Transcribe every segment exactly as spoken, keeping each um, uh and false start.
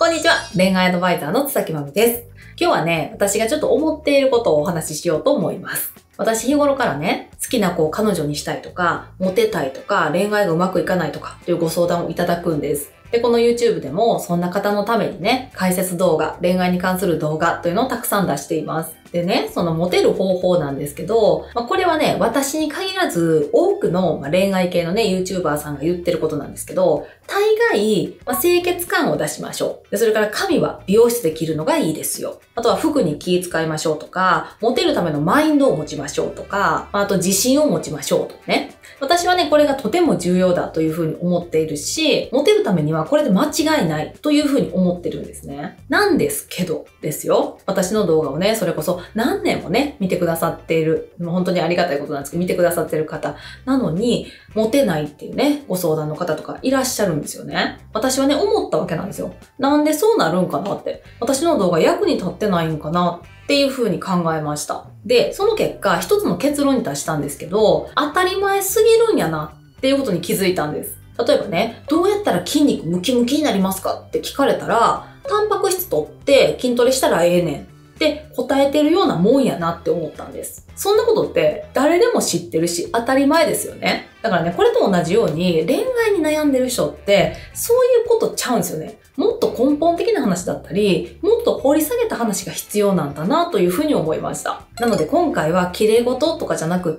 んにちは。恋愛アドバイザーの津崎まみです。今日はね、私がちょっと思っていることをお話ししようと思います。私日頃からね、好きな子を彼女にしたいとか、モテたいとか、恋愛がうまくいかないとかというご相談をいただくんです。で、この YouTube でもそんな方のためにね、解説動画、恋愛に関する動画というのをたくさん出しています。でね、そのモテる方法なんですけど、まあ、これはね、私に限らず多くの恋愛系のね、YouTuber さんが言ってることなんですけど、大概、まあ、清潔感を出しましょう。で、それから髪は美容室で切るのがいいですよ。あとは服に気遣いましょうとか、モテるためのマインドを持ちましょうとか、あと自信を持ちましょうとかね。私はね、これがとても重要だというふうに思っているし、モテるためにはこれで間違いないというふうに思ってるんですね。なんですけどですよ。私の動画をね、それこそ何年もね、見てくださっている、もう本当にありがたいことなんですけど、見てくださっている方なのに、モテないっていうね、ご相談の方とかいらっしゃるんですよね。私はね、思ったわけなんですよ。なんでそうなるんかなって。私の動画役に立ってないんかなっていう風に考えました。で、その結果、一つの結論に達したんですけど、当たり前すぎるんやなっていうことに気づいたんです。例えばね、どうやったら筋肉ムキムキになりますかって聞かれたら、タンパク質取って筋トレしたらええねんって答えてるようなもんやなって思ったんです。そんなことって誰でも知ってるし当たり前ですよね。だからね、これと同じように恋愛に悩んでる人ってそういうことちゃうんですよね。もっと根本的な話だったり、もっと掘り下げた話が必要なんだなというふうに思いました。なので今回は綺麗事とかじゃなくって、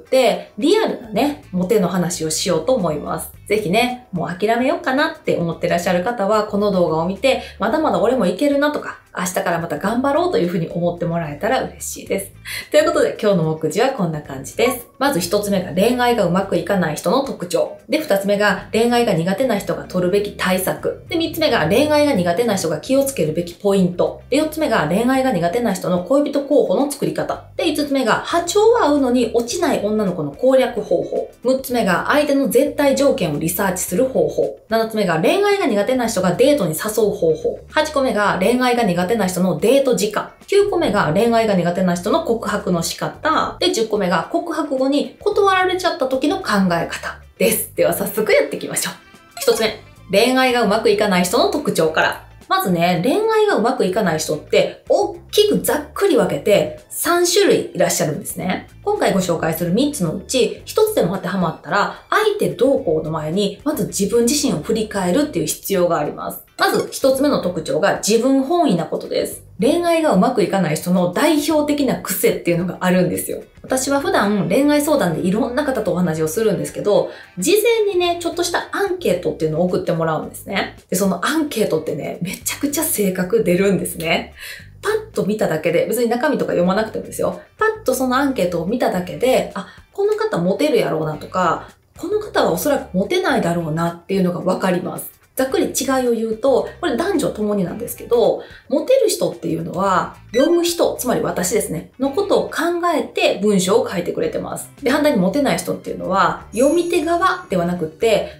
リアルなね、モテの話をしようと思います。ぜひね、もう諦めようかなって思ってらっしゃる方は、この動画を見て、まだまだ俺もいけるなとか、明日からまた頑張ろうというふうに思ってもらえたら嬉しいです。ということで今日の目次はこんな感じです。まず一つ目が恋愛がうまくいかない人の特徴。で、二つ目が恋愛が苦手な人が取るべき対策。で、三つ目が恋愛が苦手な人が気をつけるべきポイント。で、四つ目が恋愛が苦手な人の恋人候補の作り方。で、五つ目が波長は合うのに落ちない女の子の攻略方法。六つ目が相手の絶対条件をリサーチする方法。七つ目が恋愛が苦手な人がデートに誘う方法。八個目が恋愛が苦手な人のデート時間。きゅうこめが恋愛が苦手な人の告白の仕方。で、じゅっこめが告白後に断られちゃった時の考え方です。では早速やっていきましょう。一つ目、恋愛がうまくいかない人の特徴から。まずね、恋愛がうまくいかない人って大きくざっくり分けてさんしゅるいいらっしゃるんですね。今回ご紹介するみっつのうちひとつでも当てはまったら相手どうこうの前にまず自分自身を振り返るっていう必要があります。まずひとつめの特徴が自分本位なことです。恋愛がうまくいかない人の代表的な癖っていうのがあるんですよ。私は普段恋愛相談でいろんな方とお話をするんですけど、事前にね、ちょっとしたアンケートっていうのを送ってもらうんですね。で、そのアンケートってね、めちゃくちゃ性格出るんですね。パッと見ただけで、別に中身とか読まなくてもですよ。パッとそのアンケートを見ただけで、あ、この方モテるやろうなとか、この方はおそらくモテないだろうなっていうのがわかります。ざっくり違いを言うと、これ男女ともになんですけど、モテる人っていうのは、読む人、つまり私ですね、のことを考えて文章を書いてくれてます。で、反対にモテない人っていうのは、読み手側ではなくって、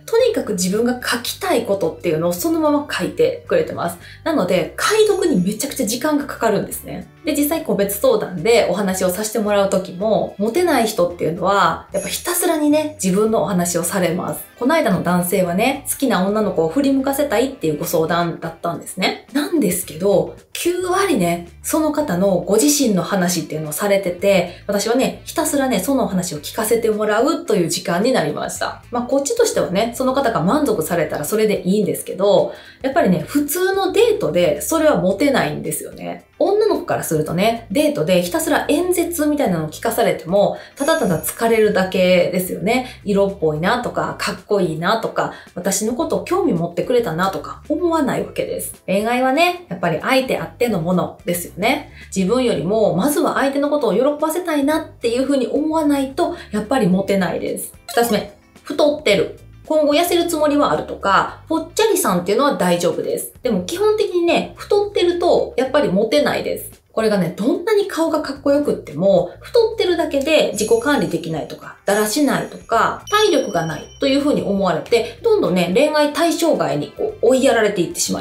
とにかく自分が書きたいことっていうのをそのまま書いてくれてます。なので、解読にめちゃくちゃ時間がかかるんですね。で、実際個別相談でお話をさせてもらうときも、モテない人っていうのは、やっぱひたすらにね、自分のお話をされます。この間の男性はね、好きな女の子を振り向かせたいっていうご相談だったんですね。なんですけど、きゅうわりね、その方のご自身の話っていうのをされてて、私はね、ひたすらね、そのお話を聞かせてもらうという時間になりました。まあ、こっちとしてはね、その方が満足されたらそれでいいんですけど、やっぱりね、普通のデートでそれはモテないんですよね。女の子からするとね、デートでひたすら演説みたいなのを聞かされても、ただただ疲れるだけですよね。色っぽいなとか、かっこいいなとか、私のことを興味持ってくれたなとか思わないわけです。恋愛はね、やっぱり相手あってのものですよね。自分よりも、まずは相手のことを喜ばせたいなっていうふうに思わないと、やっぱりモテないです。二つ目、太ってる。今後痩せるつもりはあるとか、ぽっちゃりさんっていうのは大丈夫です。でも基本的にね、太ってるとやっぱりモテないです。これがね、どんなに顔がかっこよくっても、太ってるだけで自己管理できないとか、だらしないとか、体力がないというふうに思われて、どんどんね、恋愛対象外にこう追いやられていってしまいます。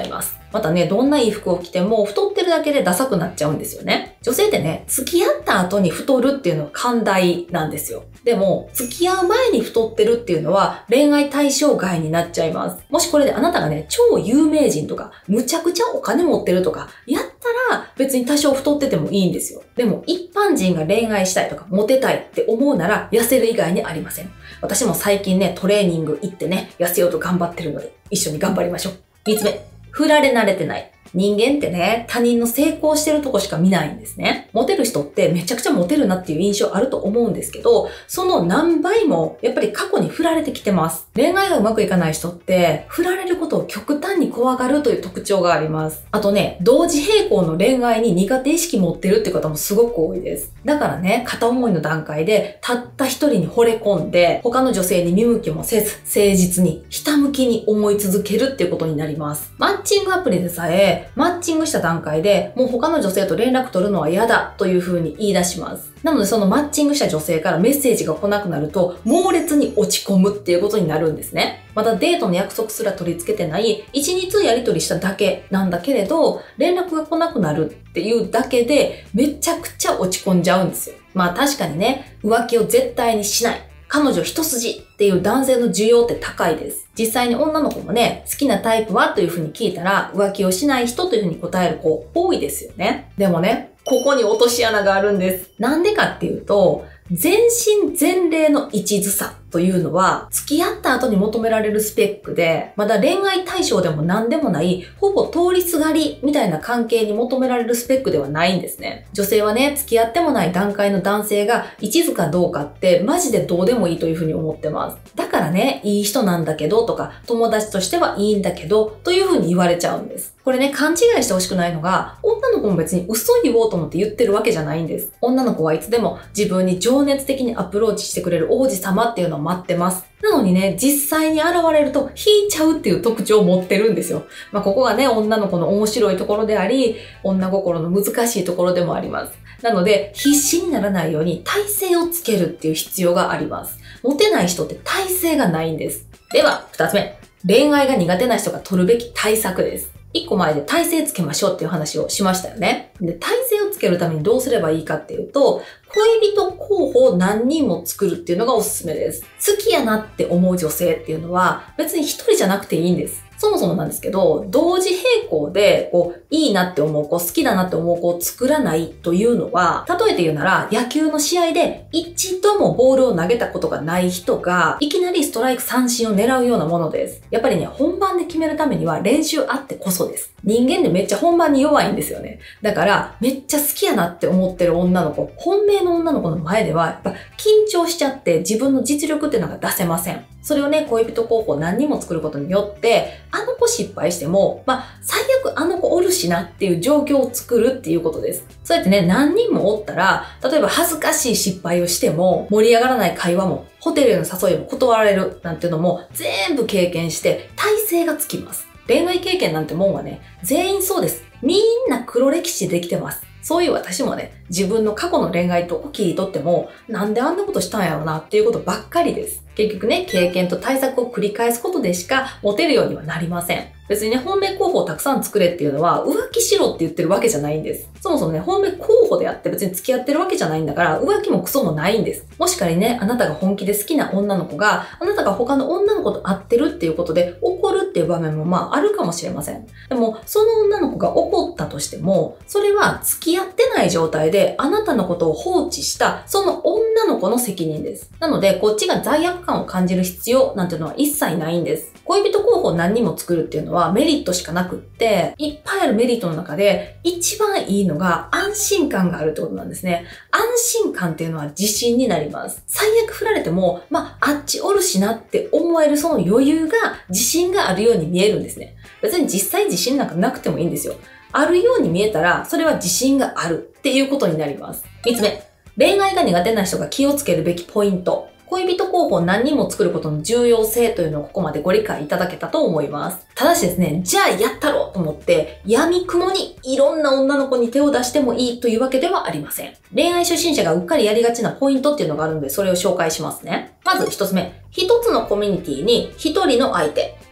またね、どんないい服を着ても太ってるだけでダサくなっちゃうんですよね。女性ってね、付き合った後に太るっていうのは寛大なんですよ。でも、付き合う前に太ってるっていうのは恋愛対象外になっちゃいます。もしこれであなたがね、超有名人とか、むちゃくちゃお金持ってるとか、やったら別に多少太っててもいいんですよ。でも、一般人が恋愛したいとか、モテたいって思うなら、痩せる以外にありません。私も最近ね、トレーニング行ってね、痩せようと頑張ってるので、一緒に頑張りましょう。みっつめ、振られ慣れてない。人間ってね、他人の成功してるとこしか見ないんですね。モテる人ってめちゃくちゃモテるなっていう印象あると思うんですけど、その何倍もやっぱり過去に振られてきてます。恋愛がうまくいかない人って、振られることを極端に怖がるという特徴があります。あとね、同時並行の恋愛に苦手意識持ってるって方もすごく多いです。だからね、片思いの段階でたった一人に惚れ込んで、他の女性に見向きもせず、誠実に、ひたむきに思い続けるっていうことになります。マッチングアプリでさえ、マッチングした段階でもう他の女性と連絡取るのは嫌だという風に言い出します。なのでそのマッチングした女性からメッセージが来なくなると猛烈に落ち込むっていうことになるんですね。またデートの約束すら取り付けてないいちにちやり取りしただけなんだけれど連絡が来なくなるっていうだけでめちゃくちゃ落ち込んじゃうんですよ。まあ確かにね、浮気を絶対にしない。彼女一筋っていう男性の需要って高いです。実際に女の子もね、好きなタイプはというふうに聞いたら浮気をしない人というふうに答える子多いですよね。でもね、ここに落とし穴があるんです。なんでかっていうと、全身全霊の一途さというのは付き合った後に求められるスペックで、まだ恋愛対象でも何でもないほぼ通りすがりみたいな関係に求められるスペックではないんですね。女性はね、付き合ってもない段階の男性が一途かどうかってマジでどうでもいいというふうに思ってます。だからね、いい人なんだけどとか友達としてはいいんだけどというふうに言われちゃうんです。これね、勘違いしてほしくないのが、女の子も別に嘘言おうと思って言ってるわけじゃないんです。女の子はいつでも自分に情熱的にアプローチしてくれる王子様っていうのを待ってます。なのにね、実際に現れると引いちゃうっていう特徴を持ってるんですよ。まあ、ここがね、女の子の面白いところであり、女心の難しいところでもあります。なので、必死にならないように体勢をつけるっていう必要があります。モテない人って体勢がないんです。では、二つ目。恋愛が苦手な人が取るべき対策です。一個前で体勢つけましょうっていう話をしましたよね。で、体勢をつけるためにどうすればいいかっていうと、恋人候補を何人も作るっていうのがおすすめです。好きやなって思う女性っていうのは別に一人じゃなくていいんです。そもそもなんですけど、同時並行で、こう、いいなって思う子、好きだなって思う子を作らないというのは、例えて言うなら、野球の試合で一度もボールを投げたことがない人が、いきなりストライク三振を狙うようなものです。やっぱりね、本番で決めるためには練習あってこそです。人間でめっちゃ本番に弱いんですよね。だから、めっちゃ好きやなって思ってる女の子、本命の女の子の前では、やっぱ緊張しちゃって自分の実力っていうのが出せません。それをね、恋人候補を何人も作ることによって、あの子失敗しても、まあ、最悪あの子おるしなっていう状況を作るっていうことです。そうやってね、何人もおったら、例えば恥ずかしい失敗をしても、盛り上がらない会話も、ホテルへの誘いも断られるなんていうのも、全部経験して、耐性がつきます。恋愛経験なんてもんはね、全員そうです。みんな黒歴史でできてます。そういう私もね、自分の過去の恋愛と切り取っても、なんであんなことしたんやろなっていうことばっかりです。結局ね、経験と対策を繰り返すことでしかモテるようにはなりません。別にね、本命候補をたくさん作れっていうのは浮気しろって言ってるわけじゃないんです。そもそもね、本命候補であって別に付き合ってるわけじゃないんだから浮気もクソもないんです。もし仮にね、あなたが本気で好きな女の子があなたが他の女の子と会ってるっていうことで怒るっていう場面もまああるかもしれません。でも、その女の子が怒ったとしても、それは付き合ってない状態であなたのことを放置したその女の子の責任です。なので、こっちが罪悪感を感じる必要なんていうのは一切ないんです。恋人候補を何人も作るっていうのはメリットしかなくって、いっぱいあるメリットの中で一番いいのが安心感があるってことなんですね。安心感っていうのは自信になります。最悪振られても、まあ、あっちおるしなって思えるその余裕が自信があるように見えるんですね。別に実際自信なんかなくてもいいんですよ。あるように見えたら、それは自信があるっていうことになります。みっつめ、恋愛が苦手な人が気をつけるべきポイント。恋人候補を何人も作ることの重要性というのをここまでご理解いただけたと思います。ただしですね、じゃあやったろうと思って闇雲にいろんな女の子に手を出してもいいというわけではありません。恋愛初心者がうっかりやりがちなポイントっていうのがあるのでそれを紹介しますね。まず一つ目、一つのコミュニティに一人の相手。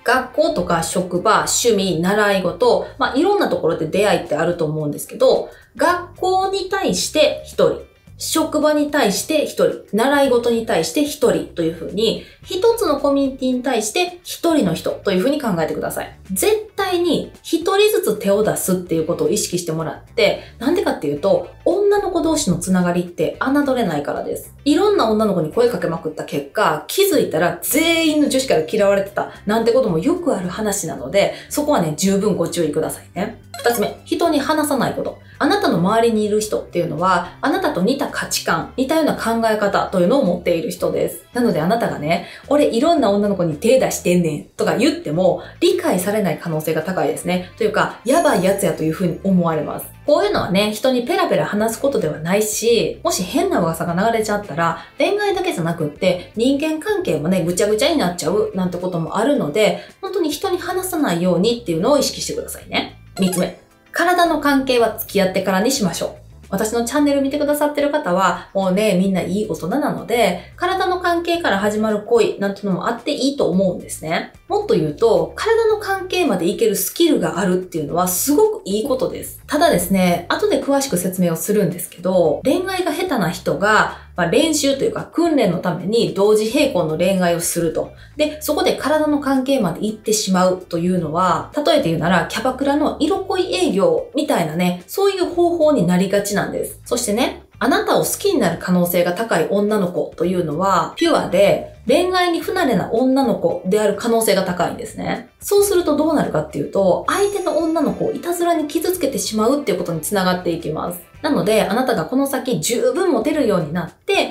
学校とか職場、趣味、習い事、まあいろんなところで出会いってあると思うんですけど、学校に対してひとり、職場に対してひとり、習い事に対してひとりというふうに、一つのコミュニティに対してひとりの人というふうに考えてください。絶対にひとりずつ手を出すっていうことを意識してもらって、なんでかっていうと、女の子同士のつながりって侮れないからです。いろんな女の子に声かけまくった結果、気づいたら全員の女子から嫌われてたなんてこともよくある話なので、そこはね、十分ご注意くださいね。二つ目、人に話さないこと。あなたの周りにいる人っていうのは、あなたと似た価値観、似たような考え方というのを持っている人です。なのであなたがね、俺いろんな女の子に手出してんねんとか言っても、理解されない可能性が高いですね。というか、やばいやつやというふうに思われます。こういうのはね、人にペラペラ話すことではないし、もし変な噂が流れちゃったら、恋愛だけじゃなくって、人間関係もね、ぐちゃぐちゃになっちゃうなんてこともあるので、本当に人に話さないようにっていうのを意識してくださいね。三つ目。体の関係は付き合ってからにしましょう。私のチャンネル見てくださってる方は、もうね、みんないい大人なので、体の関係から始まる恋なんてのもあっていいと思うんですね。もっと言うと、体の関係までいけるスキルがあるっていうのはすごくいいことです。ただですね、後で詳しく説明をするんですけど、恋愛が下手な人が、まあ、練習というか訓練のために同時並行の恋愛をすると。で、そこで体の関係まで行ってしまうというのは、例えて言うならキャバクラの色恋営業みたいなね、そういう方法になりがちなんです。そしてね、あなたを好きになる可能性が高い女の子というのは、ピュアで恋愛に不慣れな女の子である可能性が高いんですね。そうするとどうなるかっていうと、相手の女の子をいたずらに傷つけてしまうっていうことにつながっていきます。なので、あなたがこの先十分モテるようになって、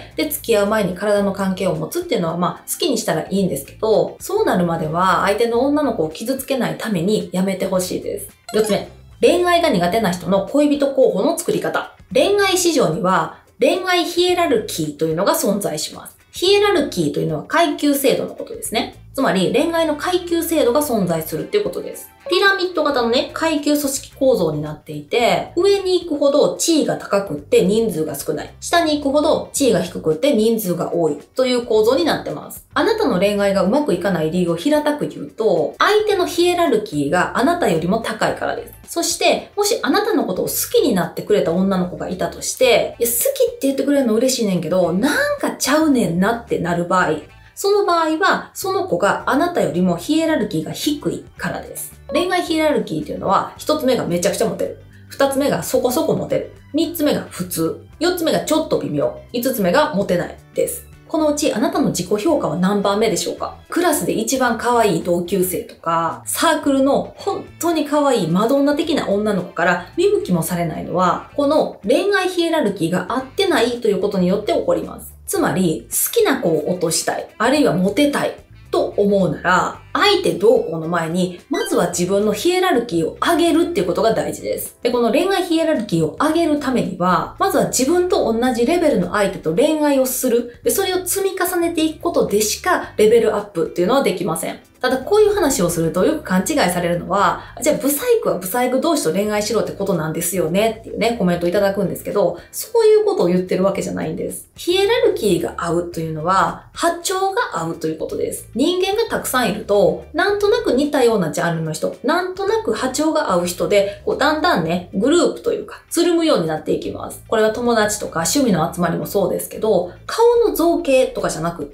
で、付き合う前に体の関係を持つっていうのは、まあ、好きにしたらいいんですけど、そうなるまでは相手の女の子を傷つけないためにやめてほしいです。四つ目、恋愛が苦手な人の恋人候補の作り方。恋愛市場には、恋愛ヒエラルキーというのが存在します。ヒエラルキーというのは階級制度のことですね。つまり恋愛の階級制度が存在するっていうことです。ピラミッド型のね、階級組織構造になっていて、上に行くほど地位が高くって人数が少ない。下に行くほど地位が低くって人数が多いという構造になってます。あなたの恋愛がうまくいかない理由を平たく言うと、相手のヒエラルキーがあなたよりも高いからです。そして、もしあなたのことを好きになってくれた女の子がいたとして、いや、好きって言ってくれるの嬉しいねんけど、なんかちゃうねんなってなる場合、その場合は、その子があなたよりもヒエラルキーが低いからです。恋愛ヒエラルキーっていうのは、一つ目がめちゃくちゃモテる。二つ目がそこそこモテる。三つ目が普通。四つ目がちょっと微妙。五つ目がモテないです。このうちあなたの自己評価は何番目でしょうか？クラスで一番可愛い同級生とか、サークルの本当に可愛いマドンナ的な女の子から見向きもされないのは、この恋愛ヒエラルキーが合ってないということによって起こります。つまり、好きな子を落としたい、あるいはモテたいと思うなら、相手どうこうの前に、まずは自分のヒエラルキーを上げるっていうことが大事です。で、この恋愛ヒエラルキーを上げるためには、まずは自分と同じレベルの相手と恋愛をする。で、それを積み重ねていくことでしか、レベルアップっていうのはできません。ただ、こういう話をするとよく勘違いされるのは、じゃあ、ブサイクはブサイク同士と恋愛しろってことなんですよねっていうね、コメントいただくんですけど、そういうことを言ってるわけじゃないんです。ヒエラルキーが合うというのは、波長が合うということです。人間がたくさんいると、なんとなく似たようなジャンルの人、なんとなく波長が合う人で、こうだんだんね、グループというか、つるむようになっていきます。これは友達とか趣味の集まりもそうですけど、顔の造形とかじゃなくって、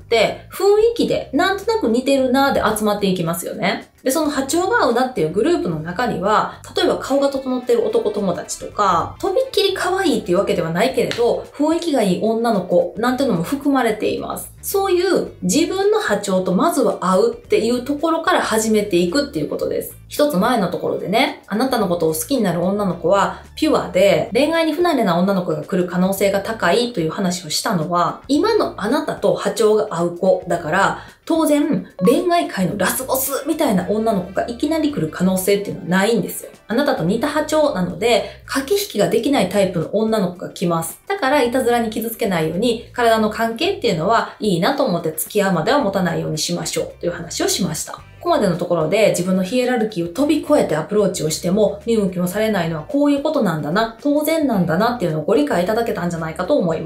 雰囲気でなんとなく似てるなーで集まっていきますよね。で、その波長が合うなっていうグループの中には、例えば顔が整ってる男友達とか、とびっきり可愛いっていうわけではないけれど、雰囲気がいい女の子なんていうのも含まれています。そういう自分の波長とまずは合うっていうところから始めていくっていうことです。一つ前のところでね、あなたのことを好きになる女の子はピュアで恋愛に不慣れな女の子が来る可能性が高いという話をしたのは、今のあなたと波長が合う子だから、当然恋愛界のラスボスみたいな女の子がいきなり来る可能性っていうのはないんですよ。あなたと似た波長なので、駆け引きができないタイプの女の子が来ます。だからいたずらに傷つけないように、体の関係っていうのはいいなと思って付き合うまでは持たないようにしましょうという話をしました。ここまでのところで自分のヒエラルキーを飛び越えてアプローチをしても見向きもされないのはこういうことなんだな、当然なんだなっていうのをご理解いただけたんじゃないかと思います。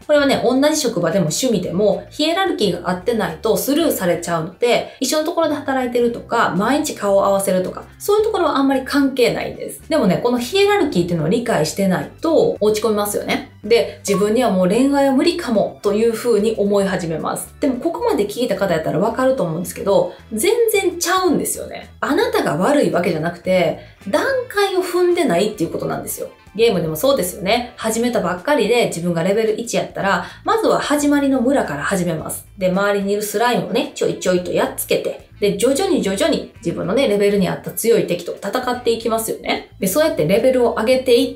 これはね、同じ職場でも趣味でも、ヒエラルキーが合ってないとスルーされちゃうので、一緒のところで働いてるとか、毎日顔を合わせるとか、そういうところはあんまり関係ないんです。でもね、このヒエラルキーっていうのを理解してないと落ち込みますよね。で、自分にはもう恋愛は無理かもという風に思い始めます。でもここまで聞いた方やったらわかると思うんですけど、全然ちゃうんですよね。あなたが悪いわけじゃなくて、段階を踏んでないっていうことなんですよ。ゲームでもそうですよね。始めたばっかりで自分がレベルいちやったら、まずは始まりの村から始めます。で、周りにいるスライムをね、ちょいちょいとやっつけて、で、徐々に徐々に自分のね、レベルに合った強い敵と戦っていきますよね。で、そうやってレベルを上げていって、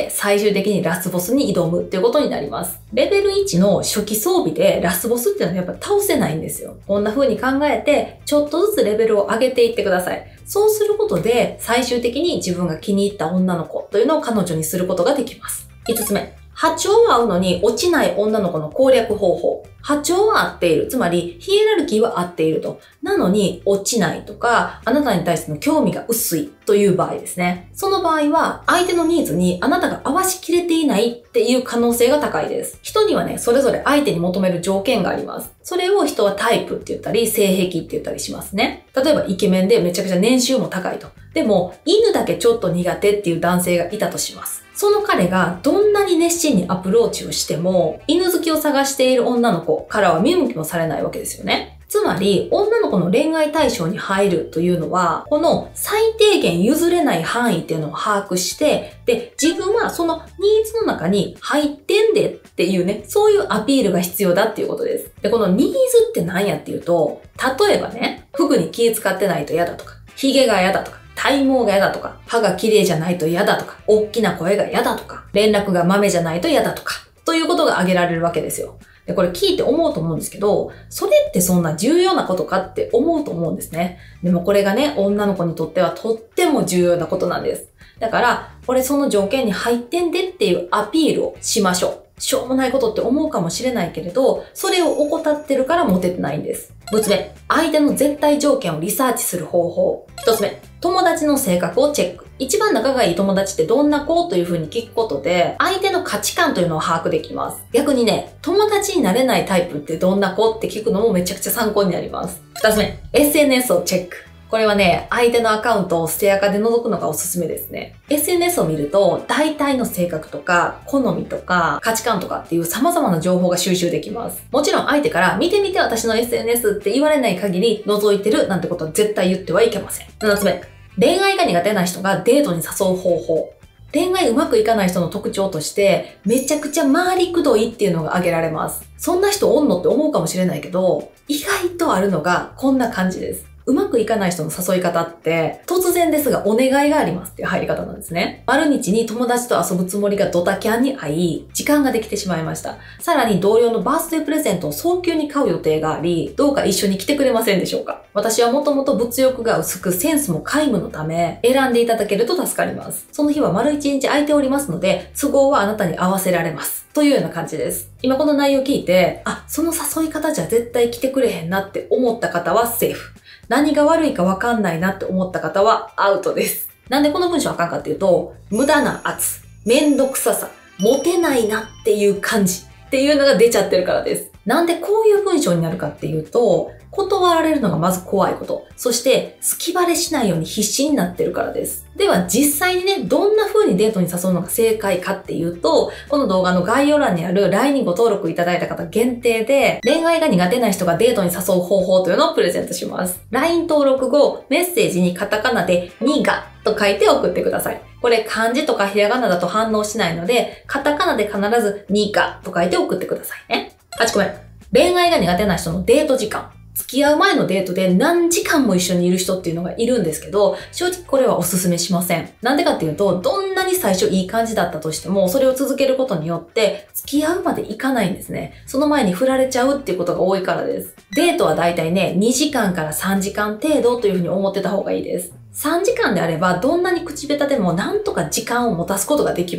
最終的にラスボスに挑むっていうことになります。レベルいちの初期装備でラスボスっていうのはやっぱ倒せないんですよ。こんな風に考えて、ちょっとずつレベルを上げていってください。そうすることで、最終的に自分が気に入った女の子というのを彼女にすることができます。いつつめ。波長は合うのに落ちない女の子の攻略方法。波長は合っている。つまり、ヒエラルキーは合っていると。なのに、落ちないとか、あなたに対しての興味が薄いという場合ですね。その場合は、相手のニーズにあなたが合わしきれていないっていう可能性が高いです。人にはね、それぞれ相手に求める条件があります。それを人はタイプって言ったり、性癖って言ったりしますね。例えば、イケメンでめちゃくちゃ年収も高いと。でも、犬だけちょっと苦手っていう男性がいたとします。その彼がどんなに熱心にアプローチをしても、犬好きを探している女の子からは見向きもされないわけですよね。つまり、女の子の恋愛対象に入るというのは、この最低限譲れない範囲っていうのを把握して、で、自分はそのニーズの中に入ってんでっていうね、そういうアピールが必要だっていうことです。で、このニーズって何やっていうと、例えばね、服に気使ってないと嫌だとか、髭が嫌だとか、体毛が嫌だとか、歯が綺麗じゃないと嫌だとか、大きな声が嫌だとか、連絡が豆じゃないと嫌だとか、ということが挙げられるわけですよ。で、これ聞いて思うと思うんですけど、それってそんな重要なことかって思うと思うんですね。でもこれがね、女の子にとってはとっても重要なことなんです。だから、これその条件に入ってんでっていうアピールをしましょう。しょうもないことって思うかもしれないけれど、それを怠ってるからモテてないんです。むつめ、相手の絶対条件をリサーチする方法。ひとつめ、友達の性格をチェック。一番仲がいい友達ってどんな子という風に聞くことで、相手の価値観というのを把握できます。逆にね、友達になれないタイプってどんな子って聞くのもめちゃくちゃ参考になります。ふたつめ、エスエヌエス をチェック。これはね、相手のアカウントをステアカで覗くのがおすすめですね。エスエヌエス を見ると、大体の性格とか、好みとか、価値観とかっていう様々な情報が収集できます。もちろん相手から、見てみて私の エスエヌエス って言われない限り、覗いてるなんてことは絶対言ってはいけません。ななつめ、恋愛が苦手な人がデートに誘う方法。恋愛うまくいかない人の特徴として、めちゃくちゃ回りくどいっていうのが挙げられます。そんな人おんのって思うかもしれないけど、意外とあるのがこんな感じです。うまくいかない人の誘い方って、突然ですがお願いがありますっていう入り方なんですね。丸日に友達と遊ぶつもりがドタキャンに会い、時間ができてしまいました。さらに同僚のバースデープレゼントを早急に買う予定があり、どうか一緒に来てくれませんでしょうか。私はもともと物欲が薄くセンスも皆無のため、選んでいただけると助かります。その日は丸一日空いておりますので、都合はあなたに合わせられます。というような感じです。今この内容を聞いて、あ、その誘い方じゃ絶対来てくれへんなって思った方はセーフ。何が悪いかわかんないなって思った方はアウトです。なんでこの文章あかんかっていうと、無駄な圧、めんどくささ、モテないなっていう感じっていうのが出ちゃってるからです。なんでこういう文章になるかっていうと、断られるのがまず怖いこと。そして、好きバレしないように必死になってるからです。では実際にね、どんな風にデートに誘うのが正解かっていうと、この動画の概要欄にある ライン にご登録いただいた方限定で、恋愛が苦手な人がデートに誘う方法というのをプレゼントします。ライン 登録後、メッセージにカタカナでにがと書いて送ってください。これ漢字とかひらがなだと反応しないので、カタカナで必ずにがと書いて送ってくださいね。はちこめ。恋愛が苦手な人のデート時間。付き合う前のデートで何時間も一緒にいる人っていうのがいるんですけど、正直これはおすすめしません。なんでかっていうと、どんなに最初いい感じだったとしても、それを続けることによって、付き合うまでいかないんですね。その前に振られちゃうっていうことが多いからです。デートはだいたいね、にじかんからさんじかん程度というふうに思ってた方がいいです。さんじかんであれば、どんなに口下手でもなんとか時間を持たすことができます。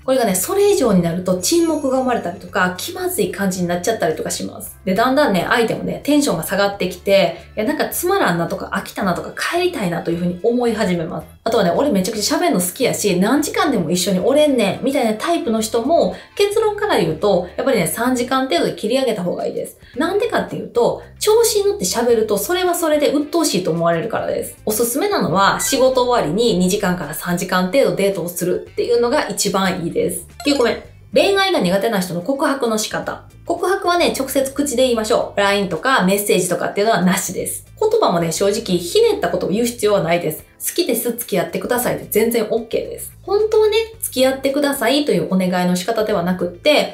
これがね、それ以上になると沈黙が生まれたりとか、気まずい感じになっちゃったりとかします。で、だんだんね、相手もね、テンションが下がってきて、いや、なんかつまらんなとか飽きたなとか帰りたいなというふうに思い始めます。あとはね、俺めちゃくちゃ喋るの好きやし、何時間でも一緒におれんねん、みたいなタイプの人も、結論から言うと、やっぱりね、さんじかん程度で切り上げた方がいいです。なんでかっていうと、調子に乗って喋ると、それはそれで鬱陶しいと思われるからです。おすすめなのは、仕事終わりににじかんからさんじかん程度デートをするっていうのが一番いいです。きゅうこめ。恋愛が苦手な人の告白の仕方。告白はね、直接口で言いましょう。ライン とかメッセージとかっていうのはなしです。言葉もね、正直ひねったことを言う必要はないです。好きです、付き合ってくださいで全然 OK です。本当はね、付き合ってくださいというお願いの仕方ではなくって、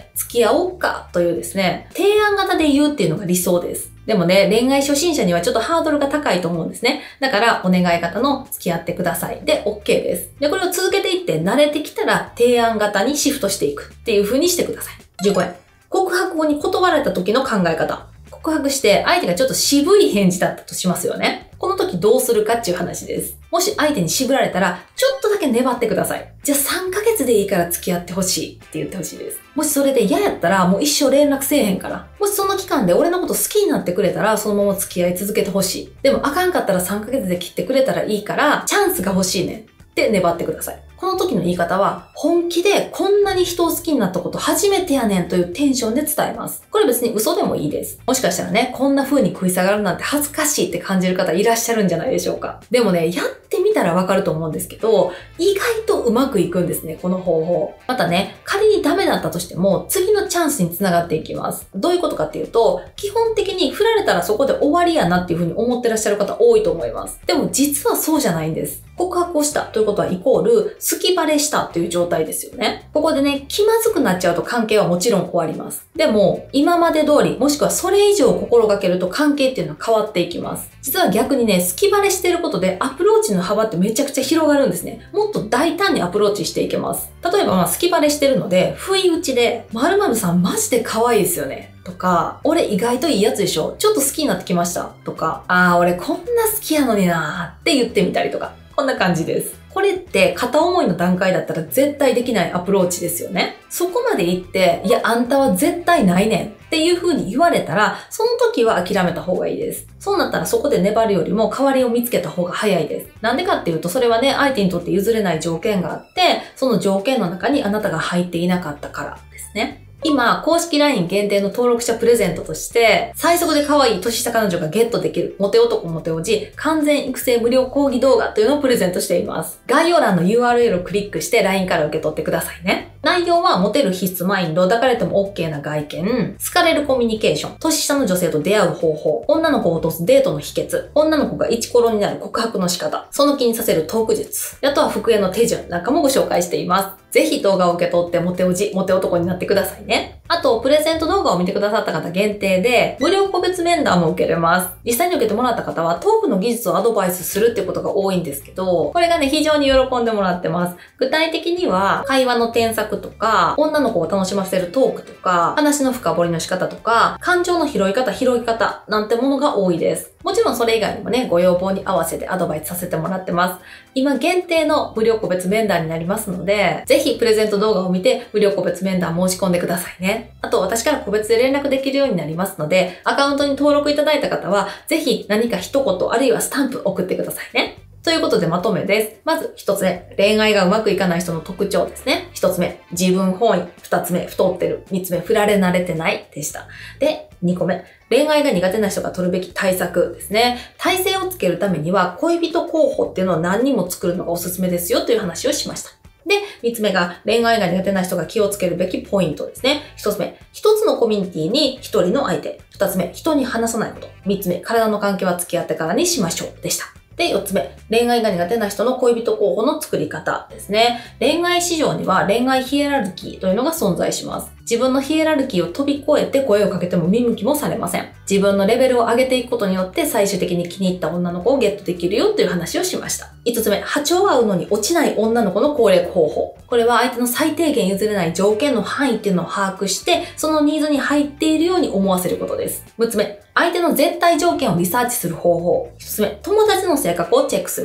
付き合おうかというですね、提案型で言うっていうのが理想です。でもね、恋愛初心者にはちょっとハードルが高いと思うんですね。だから、お願い型の付き合ってくださいで OK です。で、これを続けていって慣れてきたら提案型にシフトしていくっていう風にしてください。じゅうごえん。告白後に断られた時の考え方。告白して相手がちょっと渋い返事だったとしますよね。この時どうするかっていう話です。もし相手に渋られたら、ちょっとだけ粘ってください。じゃあさんかげつでいいから付き合ってほしいって言ってほしいです。もしそれで嫌やったらもう一生連絡せえへんから。もしその期間で俺のこと好きになってくれたらそのまま付き合い続けてほしい。でもあかんかったらさんかげつで切ってくれたらいいから、チャンスが欲しいねんって粘ってください。この時の言い方は、本気でこんなに人を好きになったこと初めてやねんというテンションで伝えます。これ別に嘘でもいいです。もしかしたらね、こんな風に食い下がるなんて恥ずかしいって感じる方いらっしゃるんじゃないでしょうか。でもね、やってみたらわかると思うんですけど、意外とうまくいくんですね、この方法。またね、仮にダメだったとしても、次のチャンスにつながっていきます。どういうことかっていうと、基本的に振られたらそこで終わりやなっていう風に思ってらっしゃる方多いと思います。でも実はそうじゃないんです。告白をしたということはイコール、好きバレしたという状態ですよね。ここでね、気まずくなっちゃうと関係はもちろん終わります。でも、今まで通り、もしくはそれ以上心がけると関係っていうのは変わっていきます。実は逆にね、好きバレしてることでアプローチの幅ってめちゃくちゃ広がるんですね。もっと大胆にアプローチしていけます。例えば、まあ、好きバレしてるので、不意打ちで、〇〇さんマジで可愛いですよね。とか、俺意外といいやつでしょ。ちょっと好きになってきました。とか、あー、俺こんな好きやのになーって言ってみたりとか。こんな感じです。これって片思いの段階だったら絶対できないアプローチですよね。そこまで言って、いや、あんたは絶対ないねんっていう風に言われたら、その時は諦めた方がいいです。そうなったらそこで粘るよりも代わりを見つけた方が早いです。なんでかっていうと、それはね、相手にとって譲れない条件があって、その条件の中にあなたが入っていなかったからですね。今、公式 ライン 限定の登録者プレゼントとして、最速で可愛い年下彼女がゲットできる、モテ男モテおじ、完全育成無料講義動画というのをプレゼントしています。概要欄の ユーアールエル をクリックして ライン から受け取ってくださいね。内容はモテる必須マインド、抱かれても OK な外見、好かれるコミュニケーション、年下の女性と出会う方法、女の子を落とすデートの秘訣、女の子がイチコロになる告白の仕方、その気にさせるトーク術、あとは復縁の手順なんかもご紹介しています。ぜひ動画を受け取ってモテおじ、モテ男になってくださいね。あと、プレゼント動画を見てくださった方限定で、無料個別面談も受けれます。実際に受けてもらった方は、トークの技術をアドバイスするっていうことが多いんですけど、これがね、非常に喜んでもらってます。具体的には、会話の添削とか、女の子を楽しませるトークとか、話の深掘りの仕方とか、感情の拾い方、拾い方なんてものが多いです。もちろんそれ以外にもね、ご要望に合わせてアドバイスさせてもらってます。今限定の無料個別面談になりますので、ぜひプレゼント動画を見て無料個別面談申し込んでくださいね。あと私から個別で連絡できるようになりますので、アカウントに登録いただいた方は、ぜひ何か一言あるいはスタンプ送ってくださいね。ということでまとめです。まず一つ目、恋愛がうまくいかない人の特徴ですね。一つ目、自分本位。二つ目、太ってる。三つ目、振られ慣れてないでした。で、二個目、恋愛が苦手な人が取るべき対策ですね。耐性をつけるためには恋人候補っていうのを何人も作るのがおすすめですよという話をしました。で、三つ目が恋愛が苦手な人が気をつけるべきポイントですね。一つ目、一つのコミュニティに一人の相手。二つ目、人に話さないこと。三つ目、体の関係は付き合ってからにしましょうでした。で、四つ目、恋愛が苦手な人の恋人候補の作り方ですね。恋愛市場には恋愛ヒエラルキーというのが存在します。自分のヒエラルキーを飛び越えて声をかけても見向きもされません。自分のレベルを上げていくことによって最終的に気に入った女の子をゲットできるよという話をしました。五つ目、波長が合うのに落ちない女の子の攻略方法。これは相手の最低限譲れない条件の範囲っていうのを把握して、そのニーズに入っているように思わせることです。六つ目、相手の絶対条件をリサーチする方法。一つ目、友達の性格をチェックすること。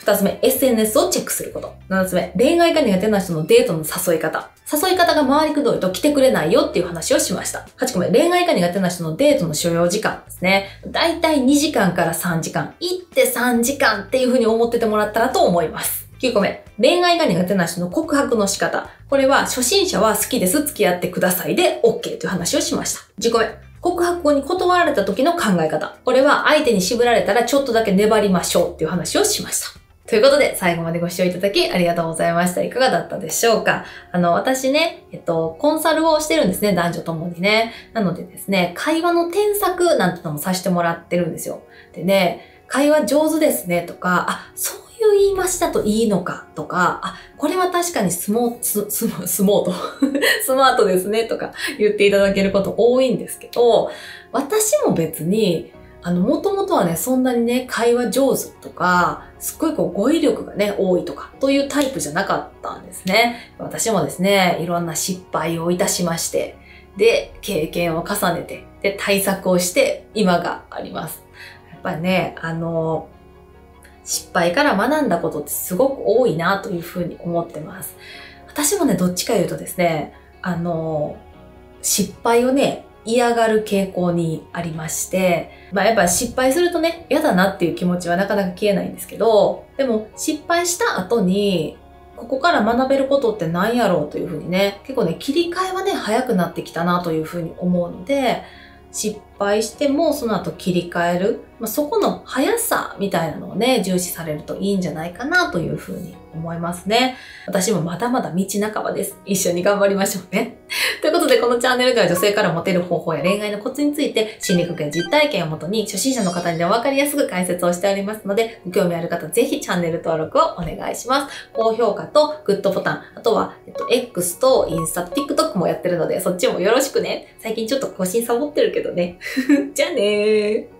二つ目、エスエヌエス をチェックすること。七つ目、恋愛が苦手な人のデートの誘い方。誘い方が回りくどいと来てくれないよっていう話をしました。はちこめ、恋愛が苦手な人のデートの所要時間ですね。だいたいにじかんからさんじかん。行ってさんじかんっていう風に思っててもらったらと思います。きゅうこめ、恋愛が苦手な人の告白の仕方。これは初心者は好きです、付き合ってくださいで OK という話をしました。じゅっこめ、告白後に断られた時の考え方。これは相手に絞られたらちょっとだけ粘りましょうっていう話をしました。ということで、最後までご視聴いただきありがとうございました。いかがだったでしょうか？あの、私ね、えっと、コンサルをしてるんですね、男女ともにね。なのでですね、会話の添削なんてのもさせてもらってるんですよ。でね、会話上手ですねとか、あ、そういう言い回しだといいのかとか、あ、これは確かにスモー、ス、ス、スモート、スマートですねとか言っていただけること多いんですけど、私も別に、あの、もともとはね、そんなにね、会話上手とか、すっごいこう語彙力がね、多いとか、というタイプじゃなかったんですね。私もですね、いろんな失敗をいたしまして、で、経験を重ねて、で、対策をして、今があります。やっぱりね、あの、失敗から学んだことってすごく多いなというふうに思ってます。私もね、どっちか言うとですね、あの、失敗をね、嫌がる傾向にありまして、まあやっぱ失敗するとね、嫌だなっていう気持ちはなかなか消えないんですけど、でも失敗した後に、ここから学べることって何やろうというふうにね、結構ね、切り替えはね、早くなってきたなというふうに思うので、失敗してもその後切り替える、まあ、そこの速さみたいなのをね、重視されるといいんじゃないかなというふうに思いますね。私もまだまだ道半ばです。一緒に頑張りましょうね。ということで、このチャンネルでは女性からモテる方法や恋愛のコツについて心理学や実体験をもとに初心者の方にでも分かりやすく解説をしておりますので、ご興味ある方ぜひチャンネル登録をお願いします。高評価とグッドボタン、あとは、えっと、X とインスタ、TikTok もやってるので、そっちもよろしくね。最近ちょっと更新サボってるけどね。じゃあねー。